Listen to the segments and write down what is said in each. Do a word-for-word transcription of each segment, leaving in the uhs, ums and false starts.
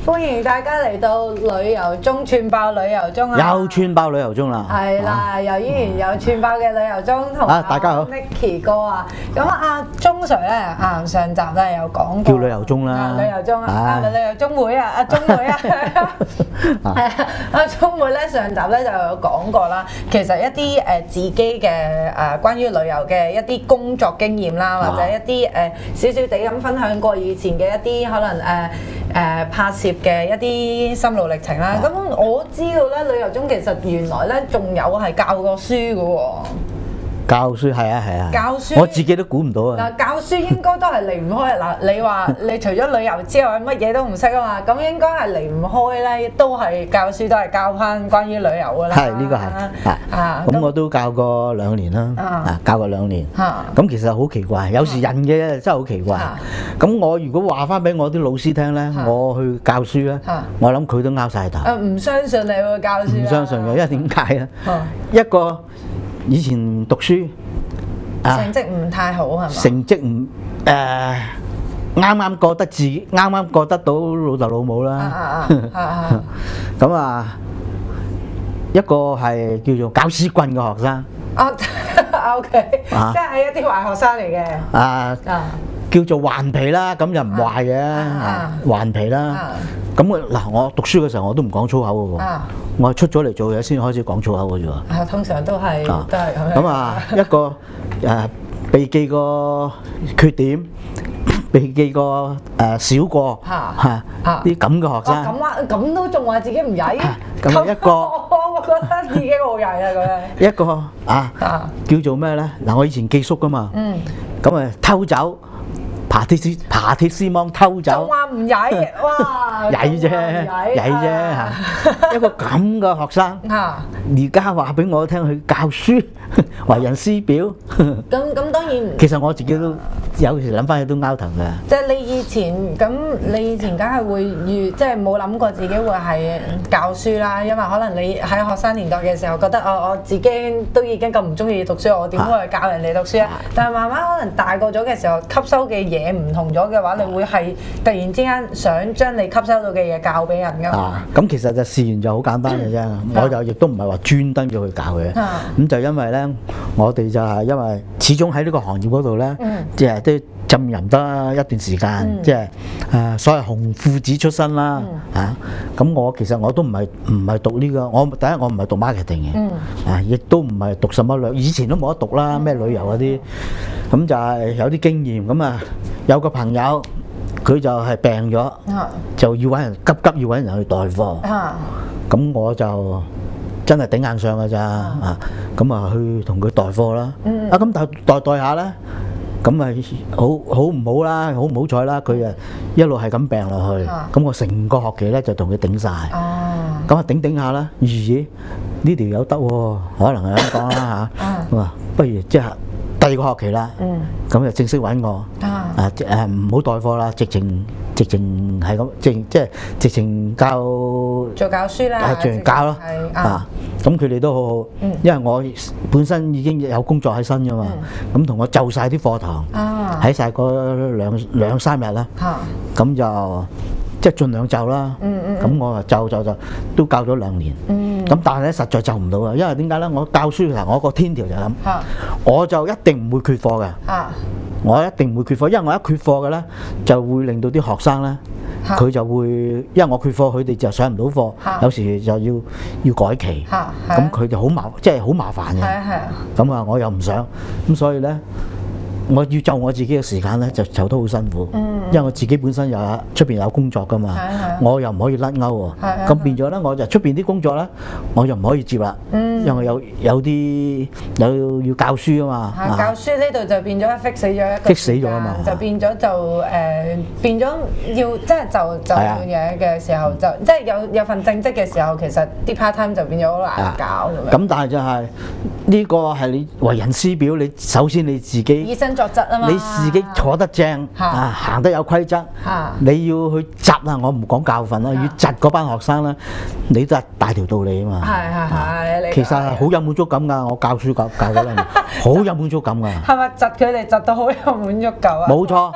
歡迎大家嚟到旅遊中串爆旅遊中啊！ 又串爆旅遊中啦， 係啦，又依然有串爆嘅旅遊中同啊大家好 Nicky 哥啊，咁阿鐘 Sir 咧啊上集咧有講過叫旅遊中啦啊旅遊中啊， 啊啊咪旅遊中會啊，阿鐘妹啊，係啊，阿鐘妹咧上集咧就有講過啦，其實一啲誒自己嘅誒關於旅遊嘅一啲工作經驗啦，或者一啲誒少少地咁分享過以前嘅一啲可能誒誒拍攝嘅一啲心路歷程啦。咁我知道咧，旅遊中其實原來咧仲有係教過書嘅喎。 教書係啊係啊， 教書我自己都估唔到啊！ 嗱，教書應該都係離唔開嗱，你話你除咗旅遊之外，乜嘢都唔識啊嘛，咁應該係離唔開咧，都係教書，都係教翻關於旅遊嘅啦。 係呢個係啊，咁我都教過兩年啦，啊教過兩年。咁其實好奇怪，有時人嘅真係好奇怪。咁我如果話翻俾我啲老師聽咧，我去教書咧，我諗佢都拗晒頭。 誒唔相信你會教書？ 唔相信嘅，因為點解咧？一個以前讀書， 成績唔太好係嘛？ 成績唔誒啱啱過得自己，啱啱過得到老豆老母啦。咁啊，一個係叫做搞屎棍嘅學生。 啊，OK，即係一啲壞學生嚟嘅。 啊，叫做頑皮啦，咁又唔壞嘅，頑皮啦。咁嗱，我讀書嘅時候我都唔講粗口嘅喎，我係出咗嚟做嘢先開始講粗口嘅啫喎。 啊，通常都係都係咁樣。 咁啊，一個誒避忌個缺點，避忌個誒少過嚇啲咁嘅學生。 咁啊，咁都仲話自己唔曳？ 咁一個， 我覺得已經好曳啦咁樣。 一個啊，叫做咩咧？嗱，我以前寄宿噶嘛，咁啊偷走。爬鐵絲爬鐵絲網偷走， 仲話唔曳，哇！ 曳啫，曳啫嚇！一個咁嘅學生，而家話俾我聽，佢教書，為人師表。 咁咁當然， 其實我自己都有時諗翻起都拗頭嘅。 即係你以前咁，你以前梗係會預，即係冇諗過自己會係教書啦。因為可能你喺學生年代嘅時候覺得，我我自己都已經咁唔中意讀書，我點會去教人哋讀書啊？但係慢慢可能大個咗嘅時候，吸收嘅嘢嘢唔同咗嘅話，你會係突然之間想將你吸收到嘅嘢教俾人㗎嘛？ 啊，咁其實就試完就好簡單嘅啫，我就亦都唔係話專登要去教佢，咁就因為咧，我哋就係因為始終喺呢個行業嗰度咧，即係都浸淫得一段時間，即係誒所謂紅褲子出身啦，嚇。咁我其實我都唔係唔係讀呢個，我第一我唔係讀 marketing 嘅，啊，亦都唔係讀什麼旅，以前都冇得讀啦，咩旅遊嗰啲。咁就係有啲經驗，咁啊有個朋友佢就係病咗，就要揾人急急要揾人去代貨，咁我就真係頂硬上㗎咋啊！咁啊去同佢代貨啦，啊咁代代代下咧，咁咪好好唔好啦，好唔好彩啦，佢啊一路係咁病落去，咁我成個學期咧就同佢頂晒，咁啊頂頂下啦，咦呢條友得喎，可能係咁講啦嚇，哇不如即係。第二個學期啦，咁就正式揾我，啊誒唔好代課啦，直情直情係咁，即即係直情教做教書啦， 直情教咯，啊咁佢哋都好好，因為我本身已經有工作喺身㗎嘛，咁同我就曬啲課堂，喺曬嗰兩兩三日啦，咁就即係盡量就啦，咁我啊就就就都教咗兩年。咁但係咧實在就唔到啊，因為點解咧？我教書嗱，我個天條就係咁，我就一定唔會缺課嘅。我一定唔會缺課，因為我一缺課嘅咧，就會令到啲學生咧，佢就會因為我缺課，佢哋就上唔到課，有時就要要改期，咁佢就好麻，即係好麻煩嘅。咁啊，我又唔想，咁所以咧。我要就我自己嘅時間咧，就就都好辛苦，因為我自己本身又有出邊有工作噶嘛，我又唔可以甩鈎喎，咁變咗咧，我就出邊啲工作咧，我就唔可以接啦，因為我有有啲有要教書啊嘛， 教書呢度就變咗 fix 死咗一個， fix 死咗啊嘛， 就變咗就誒變咗要即係就就嘢嘅時候就即係有有份正職嘅時候，其實啲 part time 就變咗好難搞咁樣。 咁但係就係呢個係你為人師表，你首先你自己以身作則啊嘛， 你自己坐得正啊，行得有規則，你要去窒啊！我唔講教訓啦，要窒嗰班學生啦，你都係大條道理啊嘛。 係係係， 其實係好有滿足感㗎，我教書教教嗰兩年，好有滿足感㗎。 係咪窒佢哋窒到好有滿足感啊？ 冇錯，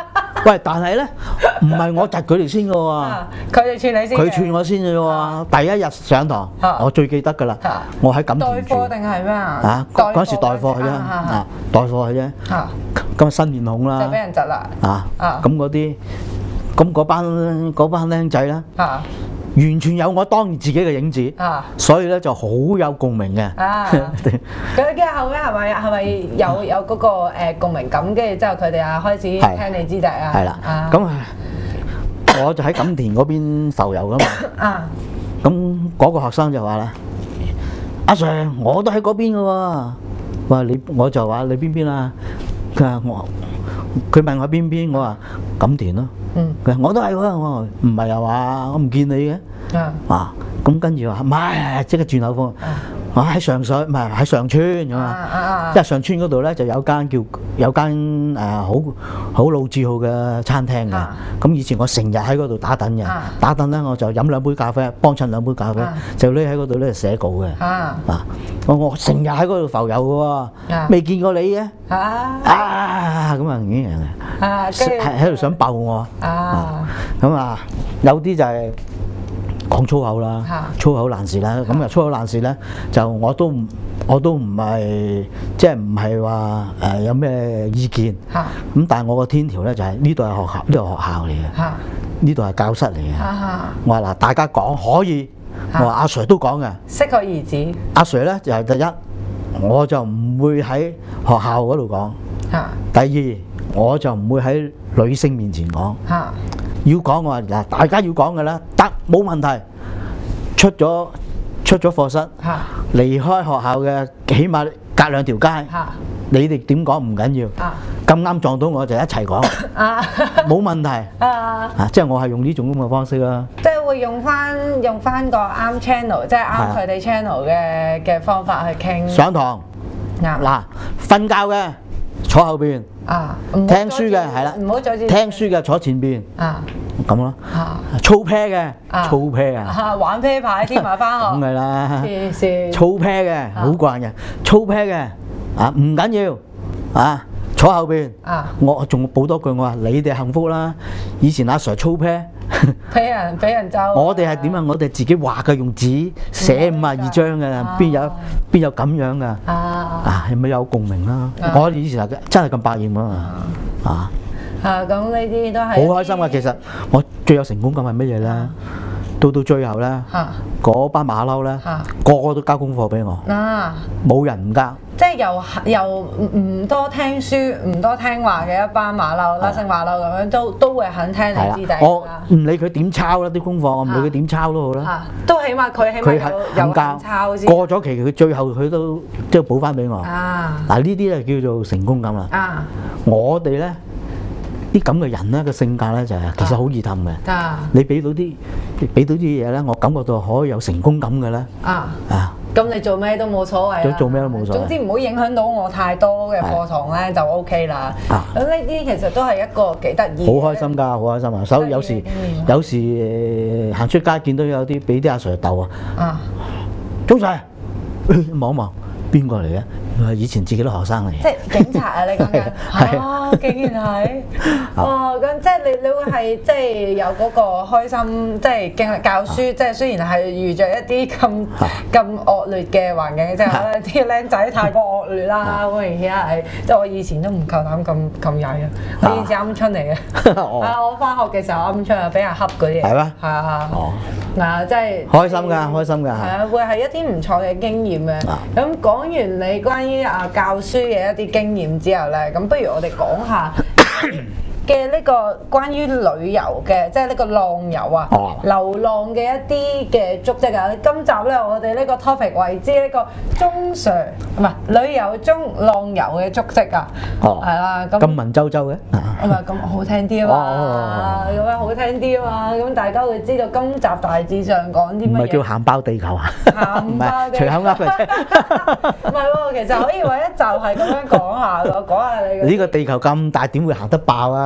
喂，但係咧唔係我窒佢哋先嘅喎， 佢哋串你先， 佢串我先嘅喎。第一日上堂，我最記得㗎啦，我喺錦田住。 代課定係咩啊？ 啊，嗰陣時代課嘅啫，啊，代課嘅啫。咁新面孔啦， 就俾人窒啦。 啊，咁嗰啲，咁嗰班嗰班僆仔啦。完全有我當年自己嘅影子，啊、所以咧就好有共鳴嘅。啊， 咁跟住後尾係咪係咪有有嗰、嗰個、呃、共鳴感？跟住之後佢哋啊開始聽你支笛啊。 係啦，咁啊，我就喺錦田嗰邊浮遊噶嘛。啊，咁嗰個學生就話啦：阿 Sir， 我都喺嗰邊嘅喎。話你，我就話你邊邊啊？佢話我，佢問我邊邊，我話錦田咯。嗯，我都係喎，我唔係啊嘛，我唔見你嘅。啊，咁跟住話唔係，即刻轉口風。我喺上水，唔係喺上村咁啊。因為上村嗰度咧就有間叫有間誒好好老字號嘅餐廳嘅。咁以前我成日喺嗰度打躉嘅，打躉咧我就飲兩杯咖啡，幫襯兩杯咖啡，就匿喺嗰度咧寫稿嘅。啊，我我成日喺嗰度浮遊嘅喎，未見過你嘅。啊，咁啊已經係喺度想爆我。啊，咁啊有啲就係講粗口啦，粗口爛事啦，咁啊粗口爛事咧就我都唔我都唔係即係唔係話誒有咩意見，咁但係我個天條咧就係呢度係學校，呢度係學校嚟嘅，呢度係教室嚟嘅。我話嗱，大家講可以，我話阿 Sir 都講嘅，適可而止。阿 Sir 咧就係第一，我就唔會喺學校嗰度講；第二，我就唔會喺女性面前講。要講我話嗱，大家要講嘅啦，得冇問題。出咗出咗課室，離開學校嘅，起碼隔兩條街。你哋點講唔緊要，咁啱撞到我就一齊講，冇問題。啊，即係我係用呢種咁嘅方式啦。即係會用翻用翻個啱 channel，即係啱佢哋 channel 嘅嘅方法去傾。上堂嗱，瞓覺嘅坐後邊。啊！聽書嘅係啦，唔好阻住。聽書嘅坐前邊。啊，咁咯。啊，操啤嘅，操啤啊！玩啤牌添埋翻學。咁係啦。是是。操啤嘅，好慣嘅。操啤嘅，啊唔緊要，啊坐後邊。啊，我仲補多句，我話你哋幸福啦。以前阿 Sir 操啤，俾人俾人咒。我哋係點啊？我哋自己畫嘅，用紙寫五廿二張嘅，邊有邊有咁樣噶？啊啊，係咪有共鳴啦？我以前係真係咁百厭啊！啊啊，咁呢啲都係好開心啊！其實我最有成功感係乜嘢咧？到到最後咧，嗰班馬騮咧，個個都交功課俾我，冇人唔交。即係又又唔多聽書、唔多聽話嘅一班馬騮啦，姓馬騮咁樣都都會肯聽你支笛。我唔理佢點抄啦啲功課，我唔理佢點抄都好啦。都起碼佢起碼有有肯抄先。過咗期佢最後佢都即係補翻俾我。啊！嗱呢啲就叫做成功感啦。啊！我哋咧啲咁嘅人咧個性格咧就係其實好易氹嘅。啊！你俾到啲俾到啲嘢咧，我感覺到可以有成功感嘅咧。啊！啊！咁你做咩都冇所謂啦，做咩都冇所謂。總之唔好影響到我太多嘅課堂咧，就 O K 啦。咁呢啲其實都係一個幾得意。好開心㗎，好開心啊！所以有時有時行出街見到有啲俾啲阿 Sir 鬥啊。啊，早晨，望一望，邊個嚟嘅？以前自己都學生嚟嘅。即係警察啊！你講緊啊，竟然係哦咁，即係你你會係即係有嗰個開心，即係經歷教書，即係雖然係遇着一啲咁咁惡劣嘅環境，即係可能啲僆仔太過惡劣啦，好明顯係。即係我以前都唔夠膽咁咁曳啊！我以前鵪鶉嚟嘅，啊我翻學嘅時候鵪鶉啊，俾人恰嗰啲嘢。係咩？係啊！哦，嗱，即係開心㗎，開心㗎。係啊，會係一啲唔錯嘅經驗嘅。咁講完你關於啊教書嘅一啲經驗之後咧，咁不如我哋講下嘅呢個關於旅遊嘅，即係呢個浪遊啊，哦、流浪嘅一啲嘅足跡啊。今集咧，我哋呢個 topic 為之呢個中 Sir 唔係旅遊中浪遊嘅足跡啊，係啦、哦，咁文縐縐嘅，唔係咁好聽啲啊嘛，咁樣好聽啲啊嘛，咁大家會知道今集大致上講啲乜嘢？唔係叫鹹爆地球啊？鹹爆地球，隨口噏嘅啫。唔係喎，其實可以揾一集係咁樣講下咯，講下你。呢個地球咁大，點會行得爆啊？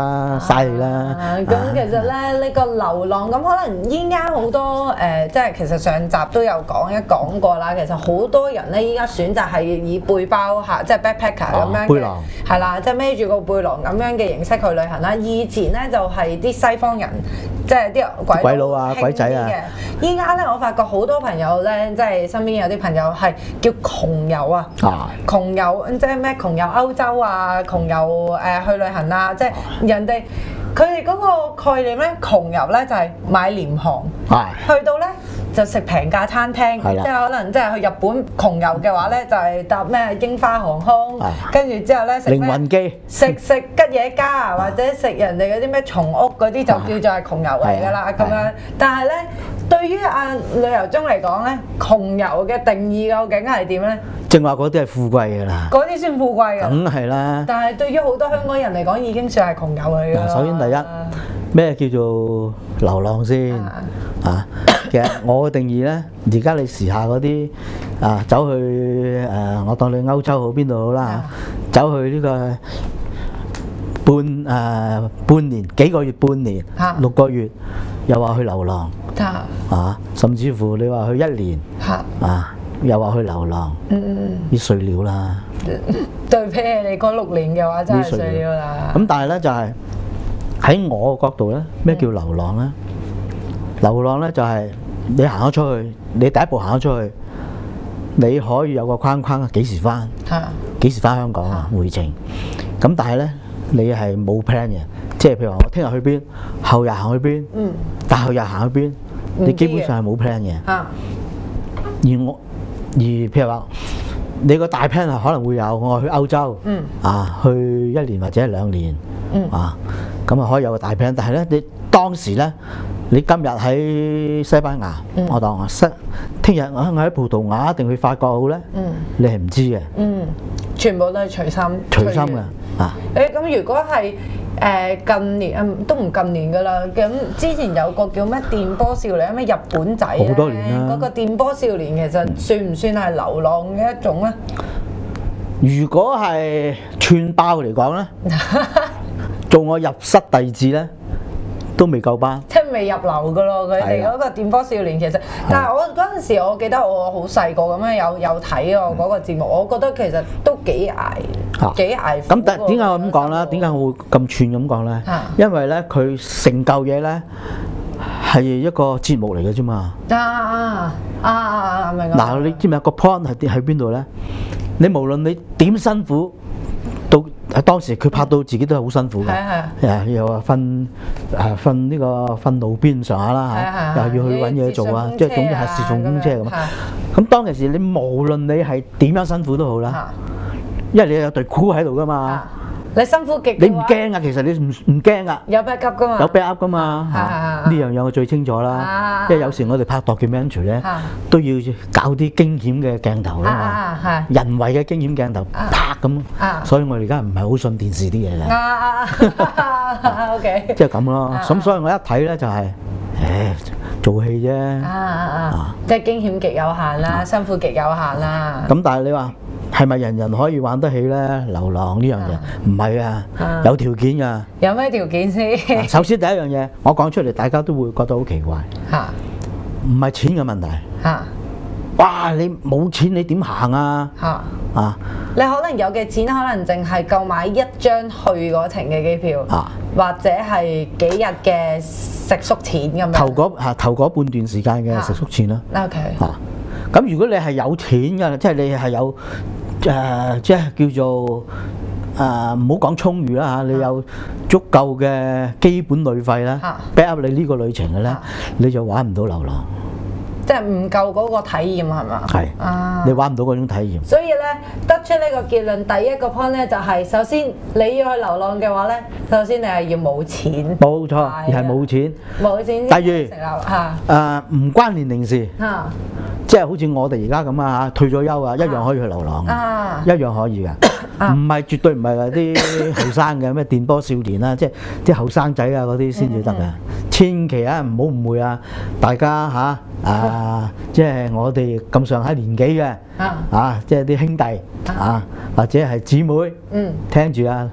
啦，嘥氣啦。 咁其實咧呢個流浪咁可能依家好多誒，即係其實上集都有講一講過啦。其實好多人咧依家選擇係以背包客，即係 backpacker 咁樣嘅，係啦，即係孭住個背囊咁樣嘅形式去旅行啦。以前咧就係啲西方人，即係啲鬼鬼佬啊、鬼仔啊。 依家咧我發覺好多朋友咧，即係身邊有啲朋友係叫窮遊啊，窮遊即係咩窮遊歐洲啊，窮遊誒去旅行啊，即係人哋。佢哋嗰個概念咧，窮遊咧就係買廉航，去到咧就食平價餐廳，即係可能即係去日本窮遊嘅話咧，就係搭咩櫻花航空，跟住之後咧食咩？靈魂機食食吉野家，或者食人哋嗰啲咩松屋嗰啲就叫做係窮遊嚟㗎啦咁樣。但係咧，對於阿旅遊中嚟講咧，窮遊嘅定義究竟係點咧？ 正話嗰啲係富貴㗎啦， 嗰啲算富貴㗎， 梗係啦。 但係對於好多香港人嚟講，已經算係窮遊嚟㗎。 首先第一，咩叫做流浪先啊？其實我嘅定義咧，而家你時下嗰啲啊，走去誒，我當你歐洲好邊度好啦，走去呢個半誒半年幾個月半年六個月，又話去流浪啊，甚至乎你話去一年啊。又話去流浪，啲碎料啦。 對比起你嗰六年嘅話，真係碎料啦。 咁但係咧就係喺我嘅角度咧，咩叫流浪咧？流浪咧就係你行咗出去，你第一步行咗出去，你可以有個框框，幾時翻？幾時翻香港啊？回程。咁但係咧，你係冇 plan 嘅，即係譬如話我聽日去邊，後日行去邊，大後日行去邊，你基本上係冇 plan 嘅。而我而譬如話，你個大 plan 係可能會有，我去歐洲，嗯、啊，去一年或者兩年，嗯、啊，咁啊可以有個大 plan。但係咧，你當時咧，你今日喺西班牙，嗯、我當我西，聽日我喺葡萄牙定去法國好咧，嗯、你係唔知嘅。嗯， 全部都係隨心。 隨心嘅啊！ 誒咁，如果係誒近年啊，都唔近年㗎啦。咁之前有個叫咩電波少年，咩日本仔咧， 好多年啦。 嗰個電波少年其實算唔算係流浪嘅一種咧？ 如果係串包嚟講咧，做我入室弟子咧，都未夠班， 即係未入流㗎咯。佢哋嗰個電波少年其實，但係我嗰陣時，我記得我好細個咁樣有有睇我嗰個節目，我覺得其實都幾捱，幾捱。 咁但點解我咁講咧？點解我會咁串咁講咧？因為咧，佢成嚿嘢咧係一個節目嚟嘅啫嘛。啊啊啊啊！明啊！嗱，你知唔知個 point 係啲喺邊度咧？你無論你點辛苦，到當時佢拍到自己都係好辛苦嘅，誒又話瞓誒瞓呢個瞓路邊上下啦嚇，又要去揾嘢做啊，即係總之係接順風車咁。咁當其時你無論你係點樣辛苦都好啦，因為你有隊 crew 喺度噶嘛。 你辛苦極， 你唔驚啊？其實你唔唔驚啊？ 有 backup 噶嘛？ 有 backup 噶嘛？呢樣嘢我最清楚啦。因為有時我哋拍 documentary 咧，都要搞啲驚險嘅鏡頭啊嘛，人為嘅驚險鏡頭拍咁。所以我哋而家唔係好信電視啲嘢嘅。 啊 OK， 即係咁咯。咁所以我一睇咧就係，誒做戲啫。啊啊啊！即係驚險極有限啦，辛苦極有限啦。 咁但係你話，係咪人人可以玩得起咧？流浪呢樣嘢唔係啊，有條件㗎。 有咩條件先？ 首先第一樣嘢，我講出嚟，大家都會覺得好奇怪。嚇，唔係錢嘅問題。嚇，哇！你冇錢你點行啊？嚇啊！ 你可能有嘅錢，可能淨係夠買一張去嗰程嘅機票，或者係幾日嘅食宿錢咁樣。 頭嗰嚇頭嗰半段時間嘅食宿錢啦。 OK。嚇， 咁如果你係有錢㗎，即係你係有。誒、呃，即係叫做誒，唔好講充裕啦嚇，你有足夠嘅基本旅費啦 back up 你呢個旅程嘅咧，你就玩唔到流浪。 即係唔夠嗰個體驗係嘛？係啊，你玩唔到嗰種體驗。 所以咧，得出呢個結論，第一個 point 咧就係、是，首先你要去流浪嘅話咧，首先你係要冇錢。冇錯，而係冇錢。冇錢。第二嚇誒，唔關年齡事嚇。即係好似我哋而家咁啊嚇，退咗休啊，一樣可以去流浪，啊、一樣可以㗎，唔係、啊、絕對唔係話啲後生嘅咩電波少年啦，即係啲後生仔啊嗰啲先至得㗎。嗯嗯千祈啊，唔好誤會啊，大家嚇啊，啊即係我哋咁上下年紀嘅啊，即係啲兄弟啊，或者係姊妹，嗯、聽住啊。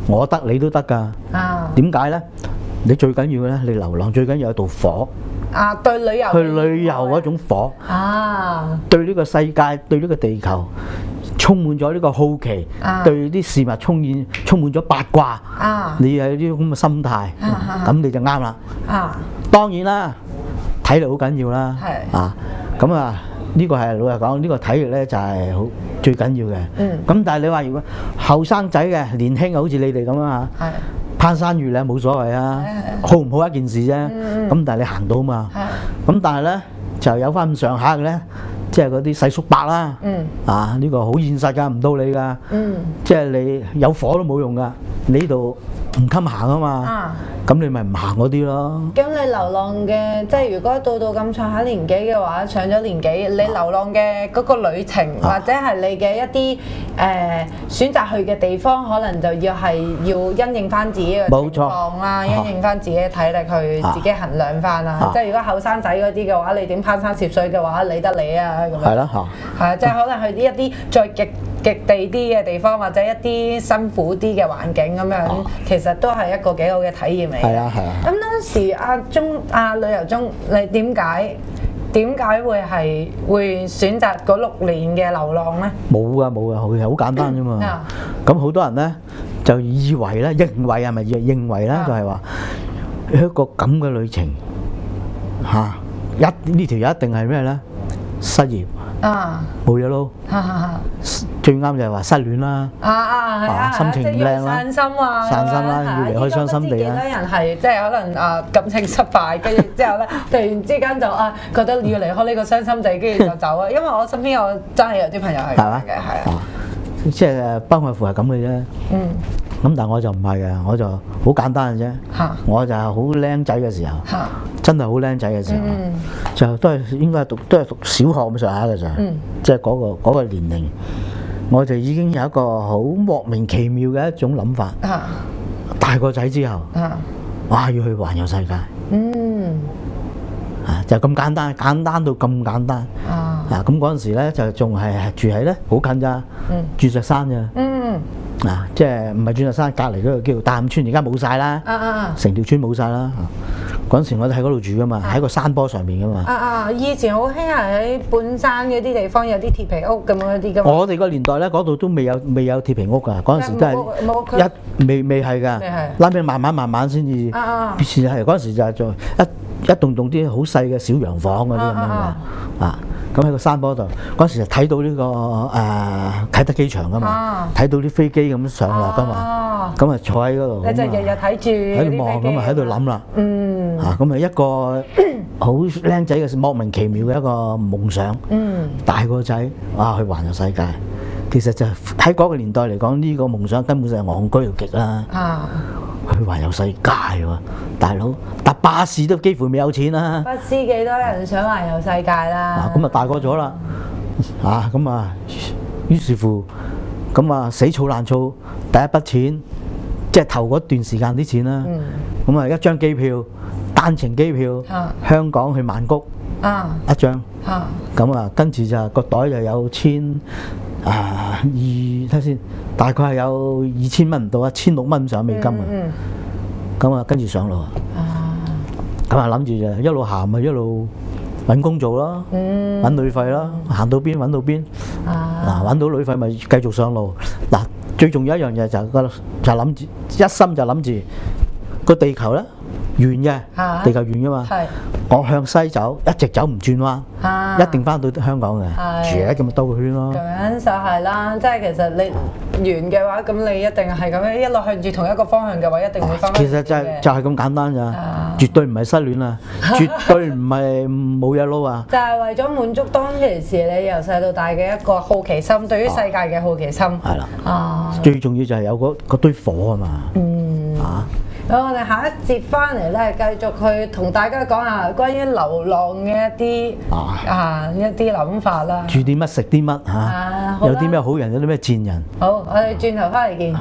我得你都得㗎。 啊， 點解咧？你最緊要咧，你流浪最緊要有道火。 啊，對旅遊去旅遊嗰種火。 啊， 對呢個世界，對呢個地球充滿咗呢個好奇， 啊、 對啲事物充滿充滿咗八卦。 啊， 你有啲咁嘅心態，咁、啊、你就啱啦。 啊，當然啦，體力好緊要啦。係啊，咁啊。呢個係老實講，呢、這個體力咧就係好最緊要嘅。嗯。咁但係你話如果後生仔嘅年輕好似你哋咁啊嚇，攀山越嶺冇所謂啊，好唔好一件事啫。嗯。咁但係你行到嘛。係。咁但係咧就有翻咁上下嘅咧，即係嗰啲細叔伯啦。嗯。啊，呢、這個好現實㗎，唔到你㗎。嗯。即係你有火都冇用㗎，你呢度唔襟行啊嘛。啊。咁你咪唔行嗰啲咯。 咁你流浪嘅，即係如果到到咁上下年紀嘅話，上咗年紀，你流浪嘅嗰個旅程，啊、或者係你嘅一啲誒、呃、選擇去嘅地方，可能就要係要因應翻自己嘅情況啦， 冇錯， 因應翻自己嘅體力去自己衡量翻啦。啊、即係如果後生仔嗰啲嘅話，你點攀山涉水嘅話，理得你啊咁樣。係啦，嚇。係啊，即係可能去啲一啲再極極地啲嘅地方，或者一啲辛苦啲嘅環境咁樣，啊、其實都係一個幾好嘅體驗嚟。 係啊係啊。 咁當時阿鐘阿旅遊中，你點解點解會係會選擇嗰六年嘅流浪咧？ 冇噶冇噶，好好簡單啫嘛。咁好多人咧就以為咧，認為係咪認為咧，就係話一個咁嘅旅程嚇，一呢條友一定係咩咧？失業。啊！冇嘢咯，最啱就係話失戀啦，啊啊係啊，心情唔靚啦，散心啊，散心啦，要離開傷心地啦。 幾多人係即係可能啊感情失敗，跟住之後咧突然之間就啊覺得要離開呢個傷心地，跟住就走啊。因為我身邊有真係有啲朋友係咁嘅，係啊， 即係不外乎係咁嘅啫。嗯。咁但係我就唔係嘅，我就好簡單嘅啫。嚇！我就係好僆仔嘅時候，嚇！真係好僆仔嘅時候，就都係應該係讀都係讀小學咁上下嘅時候，即係嗰個嗰個年齡，我就已經有一個好莫名其妙嘅一種諗法。嚇！大個仔之後，嚇！哇！要去環遊世界。嗯。啊！就咁簡單，簡單到咁簡單。啊！啊！咁嗰陣時咧就仲係住喺咧好近咋，鑽石山咋。嗯。嗱，即係唔係鑽石山隔離嗰個叫大磡村，而家冇晒啦，成條村冇晒啦。嗰陣時我哋喺嗰度住噶嘛，喺個山坡上面噶嘛。啊啊！以前好興係喺半山嗰啲地方有啲鐵皮屋咁樣啲噶嘛。我哋個年代咧，嗰度都未有未有鐵皮屋㗎，嗰陣時都係一未未係㗎，拉尾慢慢慢慢先至先係嗰陣時就係做一一棟棟啲好細嘅小洋房嗰啲咁樣嘅啊。咁喺個山坡度，嗰時就睇到呢、這個誒、呃、啟德機場噶嘛，睇、啊、到啲飛機咁上落噶嘛，咁啊坐喺嗰度， 你就日日睇住喺度望咁啊，喺度諗啦，嗯，嚇咁啊一個好僆仔嘅莫名其妙嘅一個夢想，嗯，大個仔哇去環遊世界，其實就喺嗰個年代嚟講，呢、這個夢想根本就係戇居到極啦。啊去環遊世界喎，大佬搭巴士都幾乎未有錢啦。 不知幾多人想環遊世界啦。 嗱咁啊大個咗啦，啊咁啊，於是乎咁啊死儲爛儲第一筆錢，即係頭嗰段時間啲錢啦。咁啊一張機票，單程機票，香港去曼谷，一張。咁啊跟住就個袋就有千。啊，二睇下先，大概係有二千蚊唔到啊，千六蚊上美金啊。咁啊，跟住上路啊。咁啊，諗住就一路行咪一路揾工做咯，揾旅費咯，行到邊揾到邊。嗱，揾到旅費咪繼續上路。嗱，最重要一樣嘢就係個就諗住一心就諗住個地球咧圓嘅，地球圓噶嘛。我向西走，一直走唔轉彎，啊、一定翻到香港嘅，住咁咪兜個圈咯。咁樣就係啦，即係其實你圓嘅話，咁你一定係咁樣一路向住同一個方向嘅話，一定會翻。 其實就係、是、就係、是、咁簡單咋，啊、絕對唔係失戀啊，絕對唔係冇嘢撈啊。就係為咗滿足當其時你由細到大嘅一個好奇心，對於世界嘅好奇心。係啦、啊，啊、最重要就係有嗰堆火啊嘛。嗯。啊。 好，我哋下一節翻嚟咧，繼續去同大家講下關於流浪嘅一啲啊，啊一啲諗法啦。 煮啲乜食啲乜嚇？有啲咩好人，有啲咩賤人。 好，我哋轉頭翻嚟見。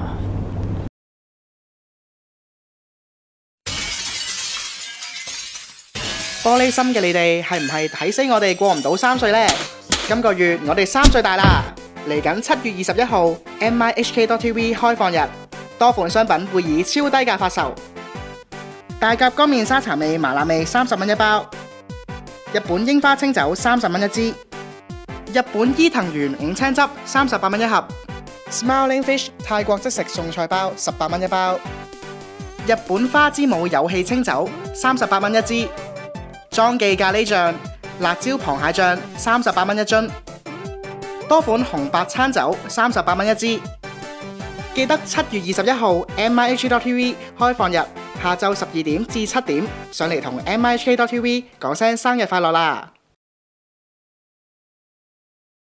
玻璃心嘅你哋係唔係睇死我哋過唔到三歲呢？今個月我哋三歲大啦！嚟緊七月二十一號 ，M I H K dot T V 開放日。 多款商品會以超低價發售。大甲乾麵沙茶味麻辣味三十蚊一包，日本櫻花清酒三十蚊一支，日本伊藤園五青汁三十八蚊一盒。Smiling Fish 泰國即食餸菜包十八蚊一包，日本花之舞有氣清酒三十八蚊一支，莊記咖喱醬、辣椒螃蟹醬三十八蚊一樽，多款紅白餐酒三十八蚊一支。記得七月二十一號 M I H K dot T V 開放日，下晝十二點至七點上嚟同 M I H K dot T V 講聲生日快樂啦！